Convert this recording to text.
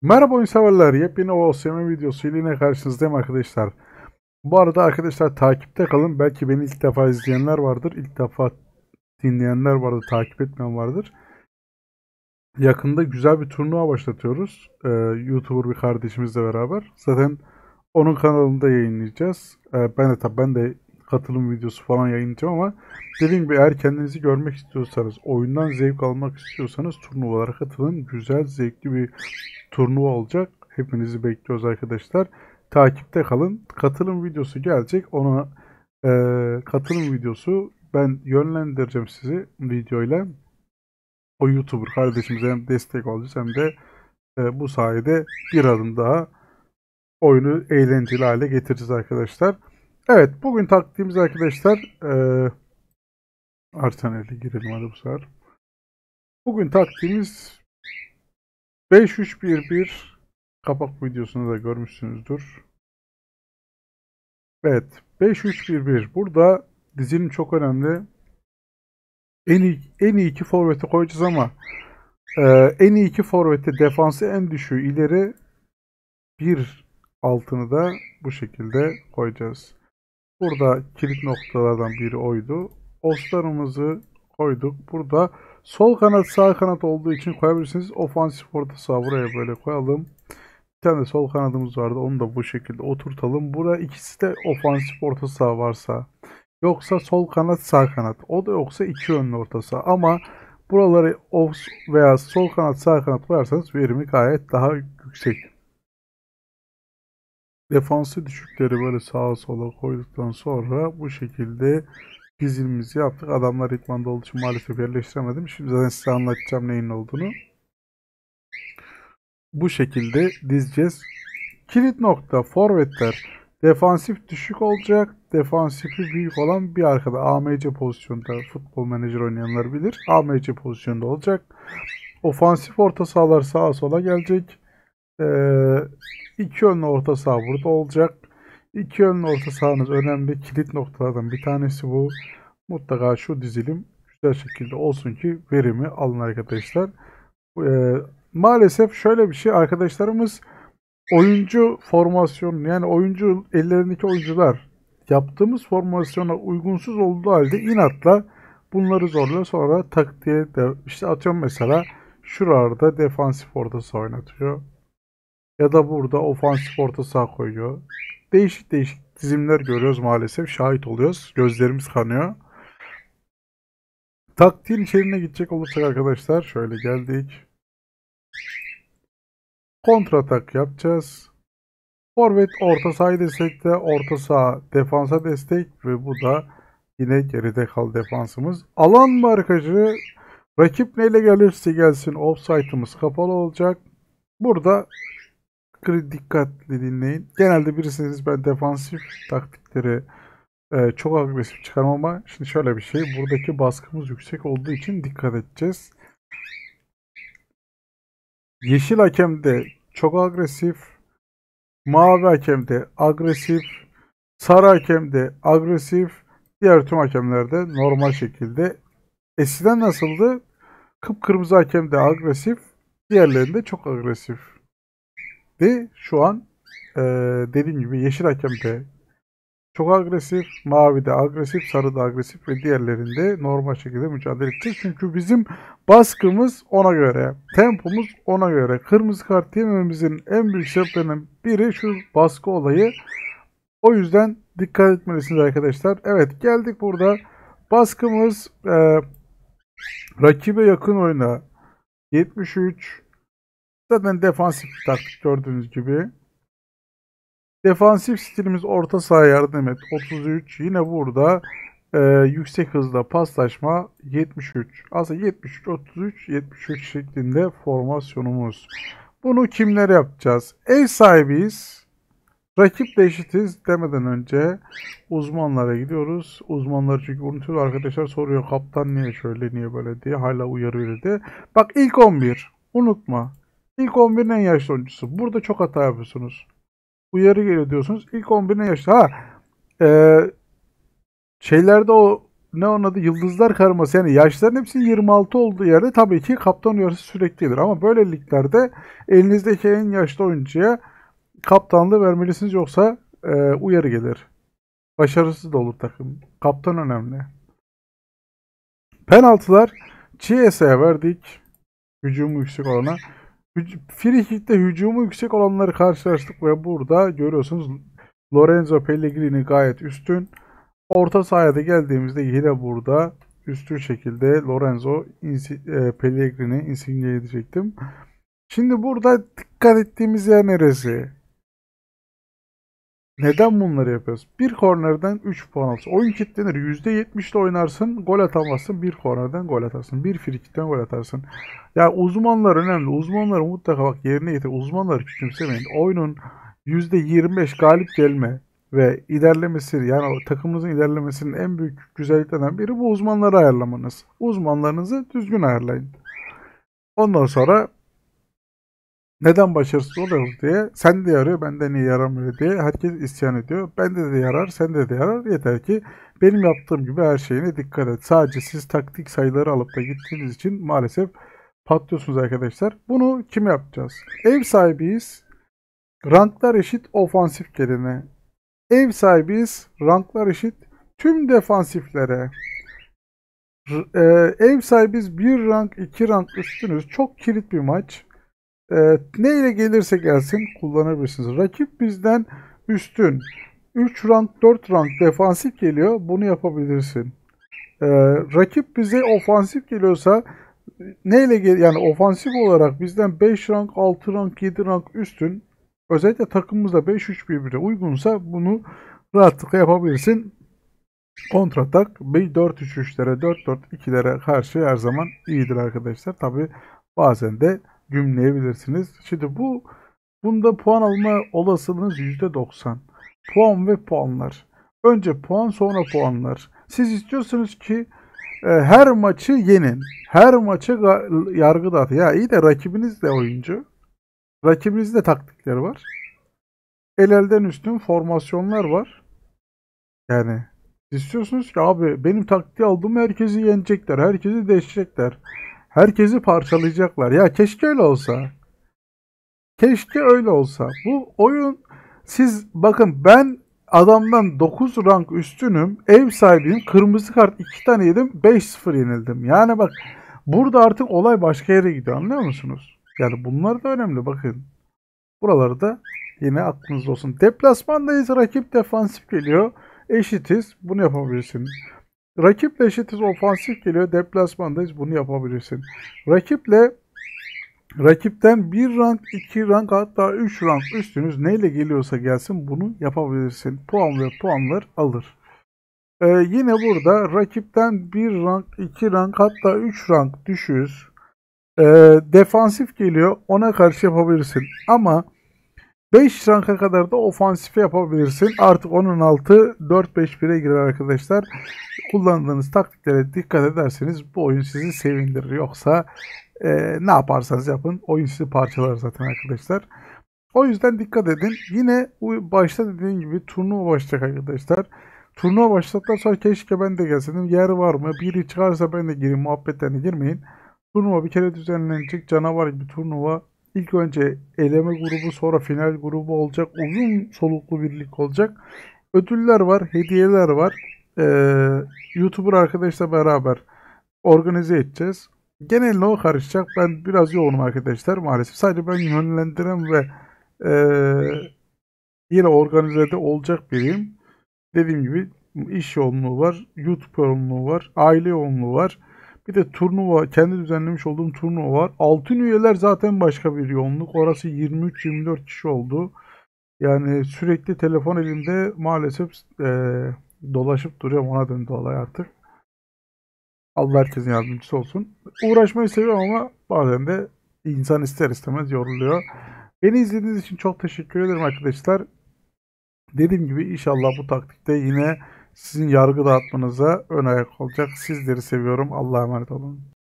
Merhaba oyun severler. Yepyeni OSM videosuyla yine karşınızdayım arkadaşlar. Bu arada arkadaşlar takipte kalın. Belki beni ilk defa izleyenler vardır. İlk defa dinleyenler vardır. Takip etmeyen vardır. Yakında güzel bir turnuva başlatıyoruz. YouTuber bir kardeşimizle beraber. Zaten onun kanalında yayınlayacağız. Ben de katılım videosu falan yayınlayacağım ama dediğim gibi eğer kendinizi görmek istiyorsanız, oyundan zevk almak istiyorsanız turnuvalara katılın. Güzel, zevkli bir turnuva olacak. Hepinizi bekliyoruz arkadaşlar. Takipte kalın. Katılım videosu gelecek. Ona katılım videosu ben yönlendireceğim sizi videoyla. O YouTuber kardeşimize hem destek olacağız hem de bu sayede bir adım daha oyunu eğlenceli hale getireceğiz arkadaşlar. Evet, bugün taktiğimiz arkadaşlar Arsenal'e girelim hadi bu sefer. Bugün taktiğimiz 5-3-1-1 kapak videosunu da görmüşsünüzdür. Evet, 5-3-1-1. Burada dizinin çok önemli. En iyi iki forveti koyacağız ama e, en iyi iki forveti defansı en düşüğü ileri bir altını da bu şekilde koyacağız. Burada kilit noktalardan biri oydu. Oslarımızı koyduk. Burada sol kanat sağ kanat olduğu için koyabilirsiniz. Ofansif orta saha buraya böyle koyalım. Bir tane de sol kanadımız vardı. Onu da bu şekilde oturtalım. Burada ikisi de ofansif orta saha varsa. Yoksa sol kanat sağ kanat. O da yoksa iki yönlü orta saha. Ama buraları off veya sol kanat sağ kanat koyarsanız verimi gayet daha yüksek. Defansı düşükleri böyle sağa sola koyduktan sonra bu şekilde dizilimizi yaptık. Adamlar idmanda olduğu için maalesef yerleştiremedim. Şimdi zaten size anlatacağım neyin olduğunu. Bu şekilde dizeceğiz. Kilit nokta forvetler defansif düşük olacak. Defansifi büyük olan bir arkada AMC pozisyonda futbol menajer oynayanlar bilir. AMC pozisyonda olacak. Ofansif orta sahalar sağa sola gelecek. İki yönlü orta saha burada olacak. İki yönlü orta sahanız önemli. Kilit noktalardan bir tanesi bu. Mutlaka şu dizilim güzel şekilde olsun ki verimi alın arkadaşlar. Ee, Maalesef şöyle bir şey arkadaşlarımız oyuncu formasyonu yani oyuncu ellerindeki oyuncular yaptığımız formasyona uygunsuz olduğu halde inatla bunları zorluyor. Sonra taktiğe de işte atıyorum mesela şurada defansif orta saha oynatıyor. Ya da burada ofansif orta saha koyuyor. Değişik değişik dizimler görüyoruz maalesef. Şahit oluyoruz. Gözlerimiz kanıyor. Taktiğin içeriğine gidecek olursak arkadaşlar şöyle geldik. Kontra atak yapacağız. Forvet orta sahayı destekle, orta saha defansa destek ve bu da yine geride kal defansımız. Alan markajı rakip neyle gelirse gelsin offside'ımız kapalı olacak. Burada dikkatli dinleyin. Genelde birisiniz ben defansif taktikleri çok agresif çıkarım ama şimdi şöyle bir şey. Buradaki baskımız yüksek olduğu için dikkat edeceğiz. Yeşil hakem de çok agresif. Mavi hakem de agresif. Sarı hakem de agresif. Diğer tüm hakemler de normal şekilde. Eskiden nasıldı? Kıpkırmızı hakem de agresif. Diğerlerinde çok agresif. Ve şu an dediğim gibi yeşil hakem de çok agresif, mavi de agresif, sarı da agresif ve diğerlerinde normal şekilde mücadele edeceğiz. Çünkü bizim baskımız ona göre, tempomuz ona göre. Kırmızı kart yemememizin en büyük sebeplerinden biri şu baskı olayı. O yüzden dikkat etmelisiniz arkadaşlar. Evet geldik burada. Baskımız rakibe yakın oyuna 73. Zaten defansif bir taktik gördüğünüz gibi. Defansif stilimiz orta saha yardım et 33. Yine burada yüksek hızda paslaşma 73. Aslında 73, 33, 73 şeklinde formasyonumuz. Bunu kimler yapacağız? Ev sahibiyiz. Rakiple eşitiz demeden önce uzmanlara gidiyoruz. Uzmanlar çünkü unutuyor arkadaşlar soruyor kaptan niye şöyle niye böyle diye hala uyarı verildi. Bak ilk 11 unutma. İlk 11'in en yaşlı oyuncusu. Burada çok hata yapıyorsunuz. Uyarı geliyor diyorsunuz. İlk 11'ine yaşlı. Şeylerde o ne onun adı, yıldızlar karması, yani yaşların hepsinin 26 olduğu yerde tabii ki kaptan uyarısı süreklidir. Ama böyle liglerde elinizdeki en yaşlı oyuncuya kaptanlığı vermelisiniz, yoksa uyarı gelir. Başarısız da olur takım. Kaptan önemli. Penaltılar Chiesa'ya verdik. Hücumu yüksek olana. Free kick'te hücumu yüksek olanları karşılaştık ve burada görüyorsunuz Lorenzo Pellegrini gayet üstün. Orta sahaya da geldiğimizde yine burada üstün şekilde Lorenzo Pellegrini Insigne'ye diyecektim. Şimdi burada dikkat ettiğimiz yer neresi? Neden bunları yapıyoruz? Bir kornerden 3 puan alırsın. Oyun kilitlenir. %70 ile oynarsın. Gol atamazsın. Bir kornerden gol atarsın. Bir frikikten gol atarsın. Ya uzmanlar önemli. Uzmanları mutlaka bak yerine getir. Uzmanları küçümsemeyin. Oyunun %25 galip gelme ve ilerlemesi, yani o takımınızın ilerlemesinin en büyük güzelliklerinden biri bu uzmanları ayarlamanız. Uzmanlarınızı düzgün ayarlayın. Ondan sonra neden başarısız oluyoruz diye, sen de yarıyor benden iyi yaramıyor diye herkes isyan ediyor. Bende de yarar, sende de yarar. Yeter ki benim yaptığım gibi her şeyine dikkat et. Sadece siz taktik sayıları alıp da gittiğiniz için maalesef patlıyorsunuz arkadaşlar. Bunu kim yapacağız? Ev sahibiyiz. Ranklar eşit ofansif gelene. Ev sahibiyiz. Ranklar eşit tüm defansiflere. Ev sahibiz. 1 rank 2 rank üstünüz. Çok kilit bir maç. Ne ile gelirse gelsin kullanabilirsiniz. Rakip bizden üstün. 3 rank 4 rank defansif geliyor. Bunu yapabilirsin. Rakip bize ofansif geliyorsa neyle yani ofansif olarak bizden 5 rank 6 rank 7 rank üstün. Özellikle takımımızda 5-3 birbirine uygunsa bunu rahatlıkla yapabilirsin. Kontratak 4-3-3'lere 4-4-2'lere karşı her zaman iyidir arkadaşlar. Tabi bazen de gümleyebilirsiniz. Şimdi bunda puan alma olasılığınız %90. Puan ve puanlar. Önce puan sonra puanlar. Siz istiyorsunuz ki her maçı yenin. Her maça yargı dağıtın. Ya iyi de rakibiniz de oyuncu. Rakibinizde de taktikleri var. El elden üstün formasyonlar var. Yani istiyorsunuz ki abi benim taktiği aldım, herkesi yenecekler. Herkesi deşecekler. Herkesi parçalayacaklar. Ya keşke öyle olsa. Keşke öyle olsa. Bu oyun, siz bakın, ben adamdan 9 rank üstünüm. Ev sahibiyim. Kırmızı kart 2 tane yedim. 5-0 yenildim. Yani bak, burada artık olay başka yere gidiyor. Anlıyor musunuz? Yani bunlar da önemli. Bakın. Buraları da yine aklınızda olsun. Deplasmandayız. Rakip defansif geliyor. Eşitiz. Bunu yapabilirsin. Rakiple eşitiz. Ofansif geliyor. Deplasmandayız. Bunu yapabilirsin. Rakipten 1 rank, 2 rank, hatta 3 rank üstünüz neyle geliyorsa gelsin bunu yapabilirsin. Puan ve puanlar alır. Yine burada rakipten 1 rank, 2 rank, hatta 3 rank düşüyoruz. Defansif geliyor. Ona karşı yapabilirsin. Ama 5 ranka kadar da ofansif yapabilirsin. Artık onun altı 4-5-1'e girer arkadaşlar. Kullandığınız taktiklere dikkat ederseniz bu oyun sizi sevindirir. Yoksa ne yaparsanız yapın oyun sizi parçalar zaten arkadaşlar. O yüzden dikkat edin. Yine başta dediğim gibi turnuva başlayacak arkadaşlar. Turnuva başladıktan sonra keşke ben de gelseydim. Yer var mı? Biri çıkarsa ben de gireyim. Muhabbetlerine girmeyin. Turnuva bir kere düzenlenecek. Canavar gibi turnuva. İlk önce eleme grubu, sonra final grubu olacak. Uzun soluklu bir lig olacak. Ödüller var, hediyeler var. YouTuber arkadaşla beraber organize edeceğiz. Geneline o karışacak. Ben biraz yoğunum arkadaşlar maalesef. Sadece ben yönlendiren ve yine organizede olacak biriyim. Dediğim gibi iş yoğunluğu var, YouTube yoğunluğu var, aile yoğunluğu var. Bir de turnuva, kendi düzenlemiş olduğum turnuva var. Altın üyeler zaten başka bir yoğunluk. Orası 23-24 kişi oldu. Yani sürekli telefon elimde maalesef dolaşıp duruyorum. Ona döndü olay artık. Allah herkesin yardımcısı olsun. Uğraşmayı seviyorum ama bazen de insan ister istemez yoruluyor. Beni izlediğiniz için çok teşekkür ederim arkadaşlar. Dediğim gibi inşallah bu taktikte yine sizin yargı dağıtmanıza ön ayak olacak. Sizleri seviyorum. Allah'a emanet olun.